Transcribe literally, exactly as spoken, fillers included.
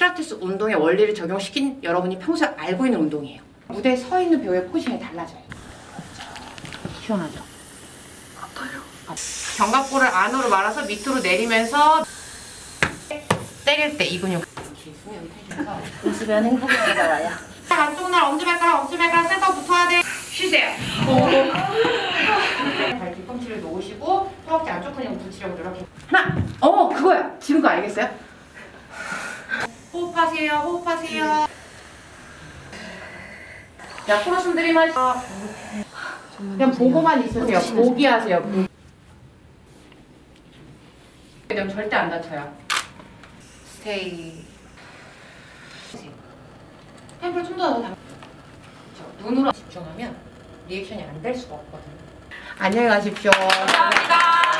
필라테스 운동의 원리를 적용시킨 여러분이 평소에 알고 있는 운동이에요. 무대에 서 있는 배우의 포지션이 달라져요. 시원하죠? 아파요. 견갑골을 안으로 말아서 밑으로 내리면서 때릴 때 이 근육 웃으면 행복이 찾아와요. 안쪽 날 엄지발가락 엄지발가락 센터 붙어야 돼. 쉬세요. 발 뒤꿈치를 놓으시고 허벅지 안쪽 근육 붙이려고 이렇게 하나. 어 그거야. 지금 거 알겠어요? 호흡하세요. 호흡하세요. 자 코로 숨 들이마시고 그냥 보고만 있으세요. 보기 하세요. 그럼 절대 안 다쳐요. 스테이. 템플 좀 더 당. 눈으로 집중하면 리액션이 안 될 수가 없거든요. 안녕히 가십시오. 감사합니다.